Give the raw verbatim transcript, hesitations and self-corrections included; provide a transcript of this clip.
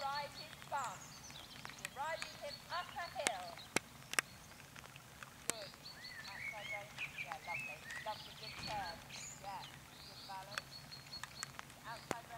right is bum. You're riding him up a hill. Good. Outside rein. Yeah, lovely. Lovely, good turn. Yeah, good balance. Outside